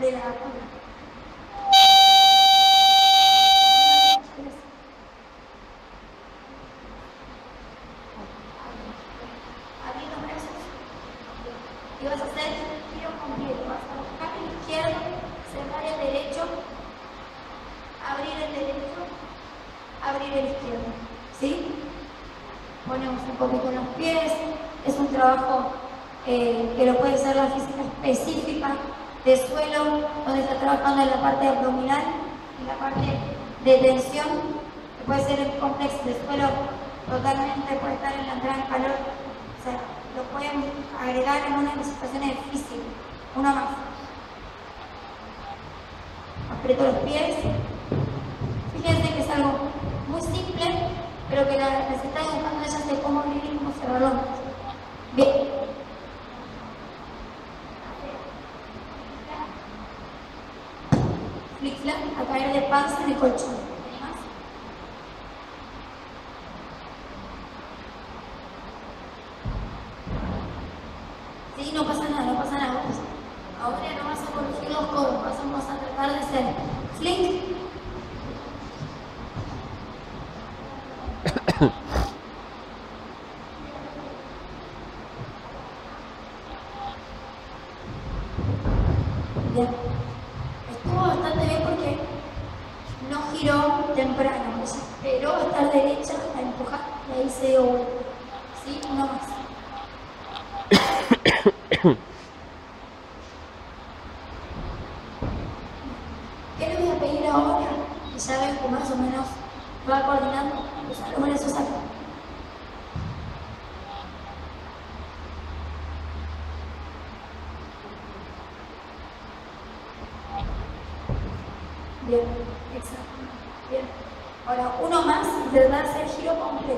de la cola. Abrir los brazos. Y vas a hacer giro completo. Vas a buscar el izquierdo, cerrar el derecho, abrir el derecho, abrir el izquierdo. ¿Sí? Ponemos un poquito los pies. Es un trabajo que lo puede hacer la física específica de suelo, donde está trabajando en la parte abdominal, en la parte de tensión, que puede ser el complejo de suelo totalmente, puede estar en la entrada en calor, o sea, lo pueden agregar en una de las situaciones difíciles. Una más. Aprieto los pies. Fíjense que es algo muy simple, pero que las está educando ellas de cómo abrir y cómo cerrarlo. Bien. Flick-flack, a caer de panza en el colchón. ¿Más? Sí, no pasa nada, no pasa nada. Ahora no vas a corregir los codos, vamos a tratar de hacer flick. Bien. Estuvo bastante bien porque no giró temprano, esperó a estar derecha a empujar y ahí se dio vuelta. ¿Sí? Uno más. ¿Qué les voy a pedir ahora? Que ya ven que más o menos va coordinando los brazos acá. Bien, exacto. Bien. Ahora uno más y te das el giro completo.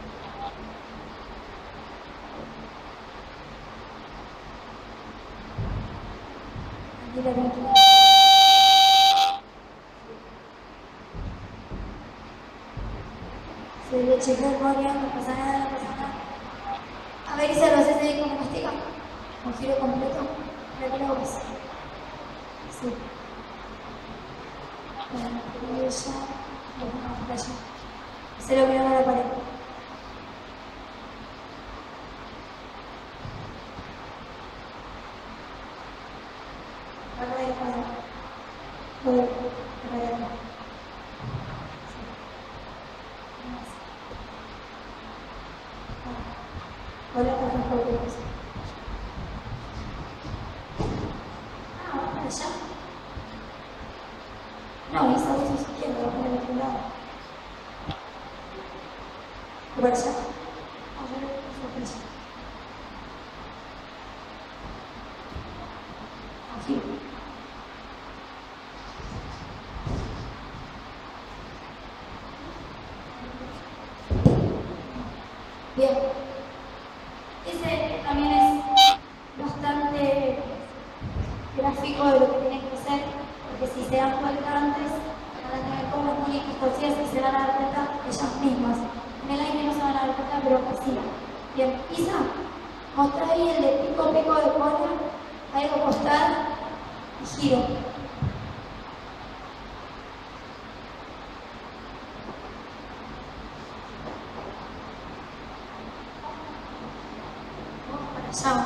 Tranquila, tranquila. Se le checa el memoria, no pasa nada, no pasa nada. A ver, Isa, ¿lo haces ahí como castiga? Un giro completo. Mira que lo ves. Sí. Bueno, y ella, vamos para allá. Se lo miró a la pared. Acá de cuadro. Luego, acá de acá. Hola, por favor, ¿qué pasa? Ah, vamos para allá. No, esa vez es izquierda, va para el otro lado. Por allá. A ver, por allá. Aquí. Bien. Ese también es bastante gráfico de lo que tienen que hacer, porque si se dan cuenta antes, van a tener como las muñecas torcidas y se van a dar cuenta ellas mismas. En el aire no se van a dar cuenta, pero así. Bien, Isa, mostrá ahí el de pico de cola, ahí acostar y giro. Vamos para allá.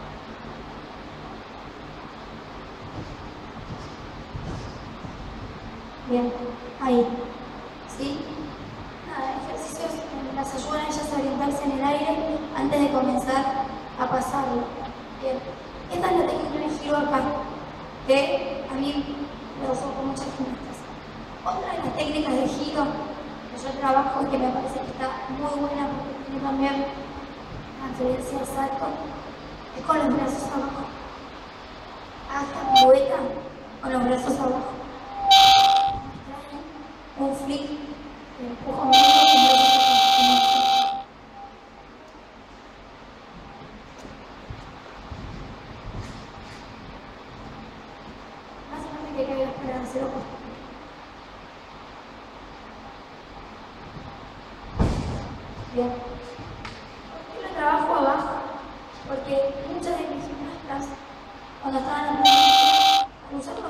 Bien, ahí. ¿Sí? Nada, ejercicios que las ayudan a ellas a orientarse en el aire antes de comenzar a pasarlo. Bien. Esta es la técnica de giro acá, que a mí la uso con muchas gimnastas. Otra de las técnicas de giro que yo trabajo y que me parece que está muy buena porque tiene también transferencia al salto, es con los brazos abajo. Hasta pirueta con los brazos abajo. Un flick, empujo medio con brazos abajo. Básicamente que caigas para hacer opuesto. Bien. ¿Por qué lo trabajo abajo? Porque muchas de mis gimnastas, cuando estaban aprendiendo, al usar los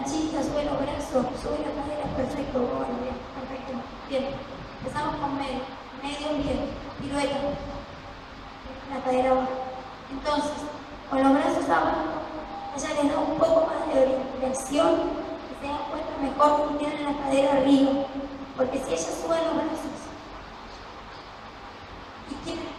planchita, sube los brazos, sube la cadera, perfecto, bueno, bien, perfecto, bien. Empezamos con medio, bien, pirueta, la cadera abajo. Entonces, con los brazos abajo, ella les da un poco más de orientación, que se dan cuenta mejor que tienen la cadera arriba, porque si ella sube los brazos y quiere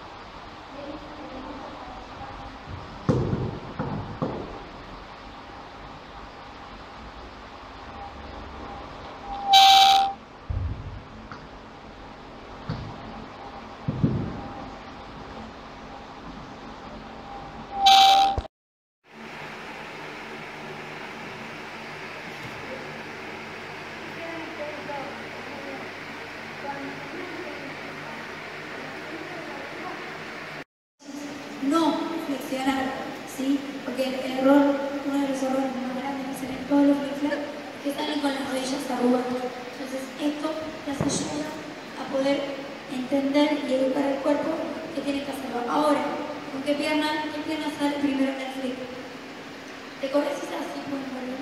no flexionar, ¿sí? Porque el error, uno de los errores más grandes que hacen en todos los flexiones es que salen con las rodillas arrugadas. Entonces esto les ayuda a poder entender y educar al cuerpo que tiene que hacerlo. Ahora, ¿con qué pierna sale primero en el flip? Te corres así, por favor.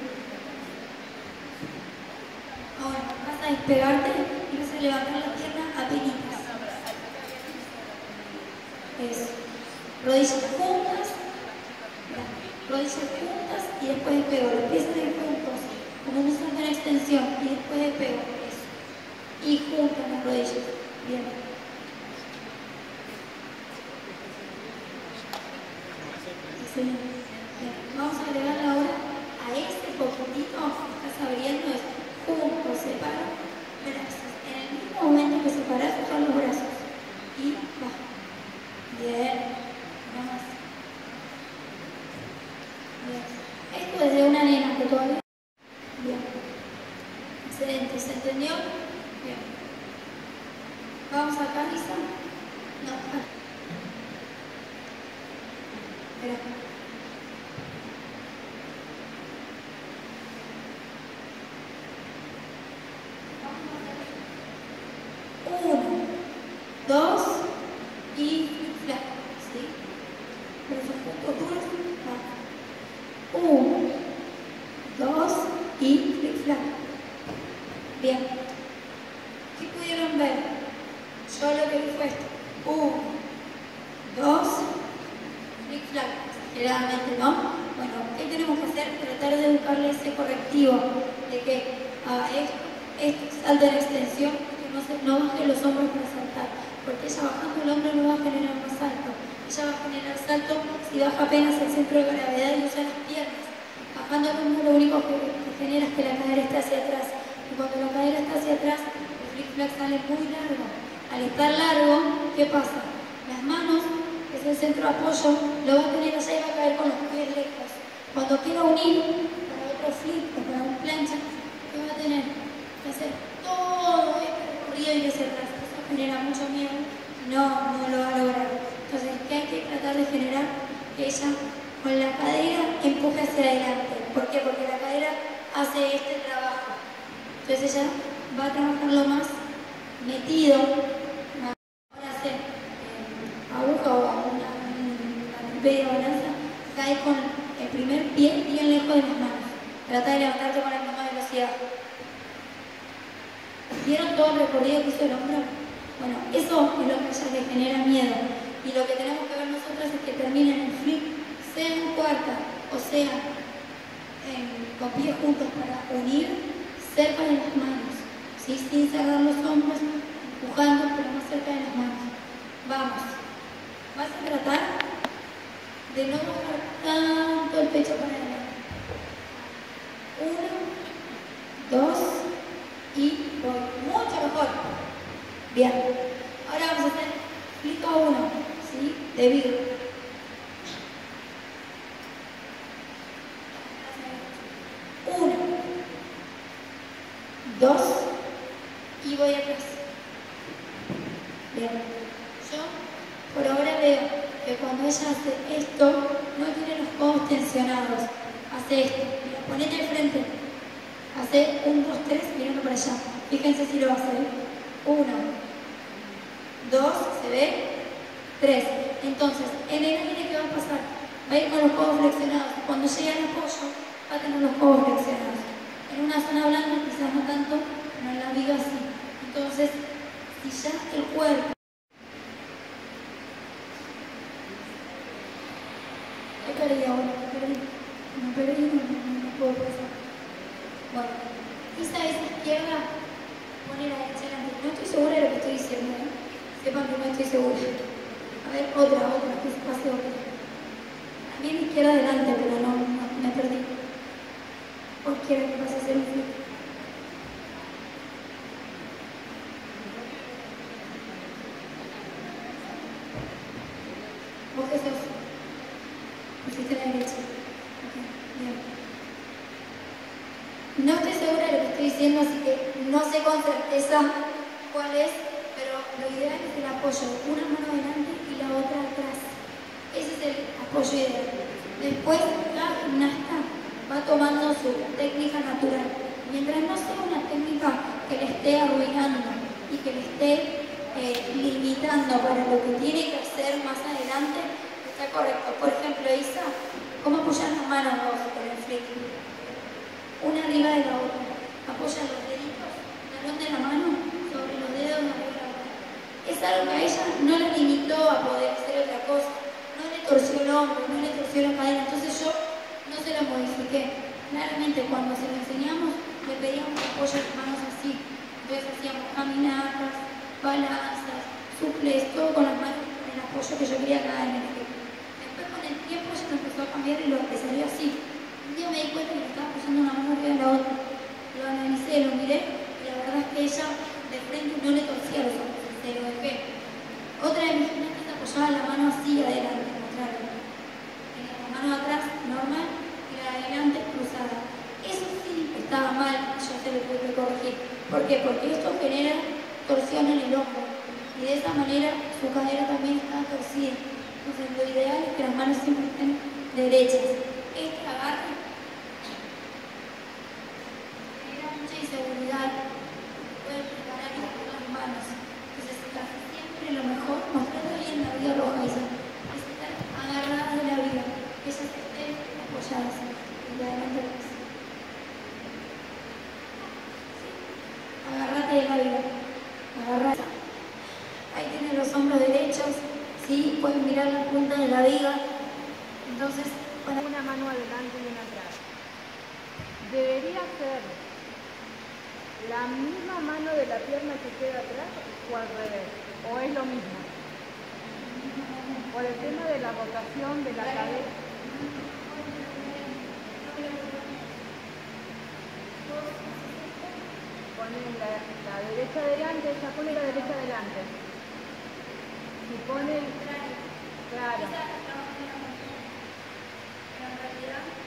Ahora, vas a despegarte y vas a levantar la pierna a penitas. Eso. Rodillas juntas y después despego. Los pies de juntos, como un salto en extensión y después despego. Eso. Y juntas las rodillas. Bien. Excelente. Bien. Vamos a agregar ahora a este poquitito que estás abriendo, es juntos, separo, brazos. En el mismo momento que separas, son los brazos. Y baja. Bien. Más. Bien. Esto es de una nena que todavía. Bien. Excelente. ¿Se entendió? Bien. Vamos acá, Lisa. No, acá. Espera. Uno, dos y flaco, ¿sí? Brazos juntos, duros, bajo. Uno, dos y flick flack. Bien. ¿Qué pudieron ver? Yo lo que vi fue esto. Uno, dos, flick flack. Generalmente, ¿no? Bueno, ¿qué tenemos que hacer? Tratar de buscarle ese correctivo de que a esto salta en extensión, que no baje los hombros para saltar, porque ella bajando el hombro no va a generar más salto. Ella va a generar salto si baja apenas el centro de gravedad y usa las piernas. Bajando el hombro lo único que genera es que la cadera esté hacia atrás. Y cuando la cadera está hacia atrás, el flick flack sale muy largo. Al estar largo, ¿qué pasa? Las manos, que es el centro de apoyo, lo va a tener allá y va a caer con los pies lejos. Cuando quiera unir para otro flip o para un plancha, ¿qué va a tener? Que hacer todo este recorrido y hacia atrás. Eso genera mucho miedo, no lo va a lograr. Entonces, ¿qué hay que tratar de generar? Que ella con la cadera empuje hacia adelante. ¿Por qué? Porque la cadera hace este trabajo. Entonces ella va a trabajarlo más metido. Ahora hacer aguja o una media balanza, cae con el primer pie bien lejos de las manos. Trata de levantarte con la misma velocidad. ¿Vieron todo el recorrido que hizo el hombro? Bueno, eso es lo que a ella le genera miedo. Y lo que tenemos que ver nosotros es que termine en el flip, sea en cuarta o sea con pies juntos para unir cerca de las manos, ¿sí? Sin cerrar los hombros, empujando pero más cerca de las manos. Vamos. Vas a tratar de no bajar tanto el pecho para adelante. 1, 2 y voy. Mucho mejor. Bien. Ahora vamos a hacer flip a 1, ¿sí? De vidrio. 1, 2 y voy atrás. Bien. Yo por ahora veo que cuando ella hace esto, no tiene los codos tensionados. Hace esto. Mira, ponete al frente. Hace 1, 2, 3, mirando para allá. Fíjense si lo va a hacer. 1, 2, ¿se ve? 3. Entonces, en el aire, ¿qué va a pasar? Va a ir con los codos flexionados. Cuando llegue al apoyo, va a tener los codos flexionados. En una zona blanda quizás no tanto, pero en la viga sí. Entonces, si ya el cuerpo me perdí, no puedo pasar. Bueno, esa es izquierda, pone la derecha delante. No estoy segura de lo que estoy diciendo, ¿eh? Sepan que no estoy segura. A ver, otra, que se pase otra. También izquierda delante, pero no, me perdí. O izquierda que pase a hacer un flip. ¿Vos qué sos? Pusiste la derecha. Ok, bien. No estoy segura de lo que estoy diciendo, así que no sé con certeza cuál es, pero lo ideal es el apoyo, una mano adelante y la otra atrás. Ese es el apoyo ideal. Después, cada gimnasta va tomando su técnica natural. Mientras no sea una técnica que le esté arruinando y que le esté limitando para lo que tiene que hacer más adelante, está correcto. Por ejemplo, Isa, ¿cómo apoyas las manos vos con el flip? Una arriba de la otra. Apoya los deditos, el talón de la mano sobre los dedos de arriba de la otra. Es algo que a ella no la limitó a poder hacer otra cosa. No le torció el hombro, no le torció la cadera. Entonces yo no se lo modifiqué. Claramente cuando se lo enseñamos le pedíamos que apoye las manos así. Entonces hacíamos caminatas, balanzas, suples, todo con las manos con el apoyo que yo quería cada vez. Después con el tiempo ella se empezó a cambiar y lo que salió así. Un día me di cuenta que estaba apoyando una mano arriba de la otra. Lo analicé, lo miré y la verdad es que ella de frente no le torcía los ojos, se lo dejé. Otra de mis gimnastas apoyaba la mano así adelante, contrario. Tenía la mano atrás normal y la de adelante cruzada. Eso sí estaba mal, yo se lo tuve que corregir. ¿Por qué? Porque esto genera torsión en el hombro y de esa manera su cadera también está torcida. Entonces lo ideal es que las manos siempre estén derechas. Este agarre genera mucha inseguridad, puede preparar con las manos. Entonces, casi siempre lo mejor, mostrarle bien la viga roja esa, es estar agarrada de la viga, que ellas estén apoyadas y de adelante atrás. ¿Sí? Agárrate de la viga, agarrate. Ahí tienen los hombros derechos, ¿sí? Pueden mirar la punta de la viga. Entonces, una mano adelante y una atrás. Debería ser la misma mano de la pierna que queda atrás o al revés, o es lo mismo. Por el tema de la rotación de la cadera. Ponen la derecha adelante, ella pone la derecha adelante. Si pone, claro. Pero en realidad